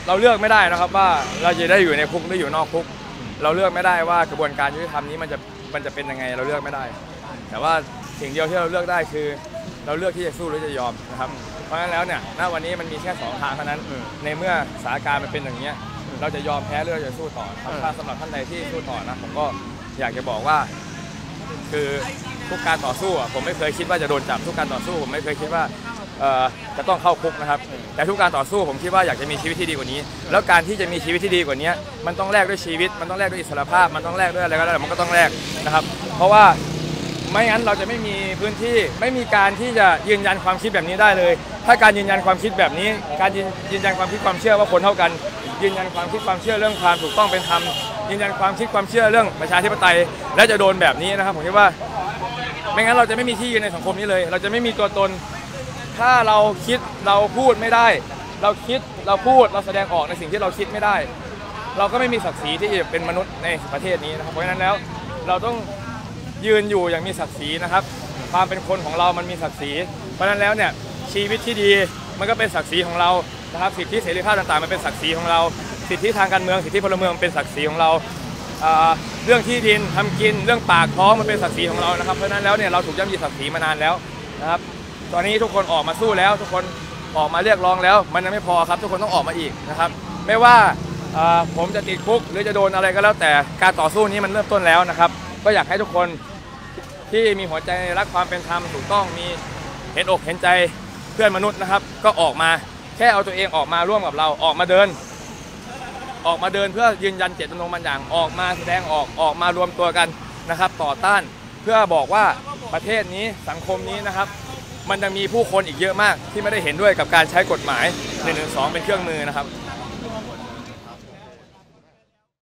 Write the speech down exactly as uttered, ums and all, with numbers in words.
เราเลือกไม่ได้นะครับว่าเราจะได้อยู่ในคุกหรืออยู่นอกคุกเราเลือกไม่ได้ว่ากระบวนการยุติธรรมนี้มันจะมันจะเป็นยังไงเราเลือกไม่ได้ แต่ว่าสิ่งเดียวที่เราเลือกได้คือเราเลือกที่จะสู้หรือจะยอมนะครับเพราะฉะนั้นแล้วเนี่ยณวันนี้มันมีแค่สองทางเท่านั้นในเมื่อสถานการณ์มันเป็นอย่างนี้เราจะยอมแพ้หรือเราจะสู้ต่อถ้าสำหรับท่านใดที่สู้ต่อนะผมก็อยากจะบอกว่าคือทุกการต่อสู้ผมไม่เคยคิดว่าจะโดนจับทุกการต่อสู้ผมไม่เคยคิดว่าจะต้องเข้าคุกนะครับแต่ทุกการต่อสู้ผมคิดว่าอยากจะมีชีวิตที่ดีกว่านี้แล้วการที่จะมีชีวิตที่ดีกว่านี้มันต้องแลกด้วยชีวิตมันต้องแลกด้วยอิสรภาพมันต้องแลกด้วยอะไรก็ได้มันก็ต้องแลกนะครับเพราะว่าไม่งั้นเราจะไม่มีพื้นที่ไม่มีการที่จะยืนยันความคิดแบบนี้ได้เลยถ้าการยืนยันความคิดแบบนี้การยืนยันความคิดความเชื่อว่าคนเท่ากันยืนยันความคิดความเชื่อเรื่องความถูกต้องเป็นธรรมยืนยันความคิดความเชื่อเรื่องประชาธิปไตยและจะโดนแบบนี้นะครับผมคิดว่าไม่งั้นเราจะไม่มีที่ยืนในสังคมนี้เลยเราจะไม่มีตัวตนถ้าเราคิดเราพูดไม่ได้เราคิดเราพูดเราแสดงออกในสิ่งที่เราคิดไม่ได้เราก็ไม่มีศักดิ์ศรีที่จะเป็นมนุษย์ในประเทศนี้นะครับเพราะฉะนั้นแล้วเราต้องยืนอยู่อย่างมีศักดิ์ศรีนะครับความเป็นคนของเรามันมีศักดิ์ศรีเพราะฉะนั้นแล้วเนี่ยชีวิตที่ดีมันก็เป็นศักดิ์ศรีของเรานะครับสิทธิเสรีภาพต่างๆมันเป็นศักดิ์ศรีของเราสิทธิทางการเมืองสิทธิพลเมืองเป็นศักดิ์ศรีของเราเรื่องที่ดินทำกินเรื่องปากท้องมันเป็นศักดิ์ศรีของเรานะครับเพราะฉะนั้นแล้วเนี่ยเราถูกย่ำยีศักดิ์ศรีมานานแล้วนะครับตอนนี้ทุกคนออกมาสู้แล้วทุกคนออกมาเรียกร้องแล้วมันยังไม่พอครับทุกคนต้องออกมาอีกนะครับไม่ว่าผมจะติดคุกหรือจะโดนอะไรก็แล้วแต่การต่อสู้นี้มันเริ่มต้นแล้วนะครับก็อยากให้ทุกคนที่มีหัวใจรักความเป็นธรรมถูกต้องมีเห็นอกเห็นใจเพื่อนมนุษย์นะครับก็ออกมาแค่เอาตัวเองออกมาร่วมกับเราออกมาเดินออกมาเดินเพื่อยืนยันเจตจำนงบางอย่างออกมาแสดงออกออกมารวมตัวกันนะครับต่อต้านเพื่อบอกว่าประเทศนี้สังคมนี้นะครับมันยังมีผู้คนอีกเยอะมากที่ไม่ได้เห็นด้วยกับการใช้กฎหมายหนึ่งหนึ่งสองเป็นเครื่องมือนะครับ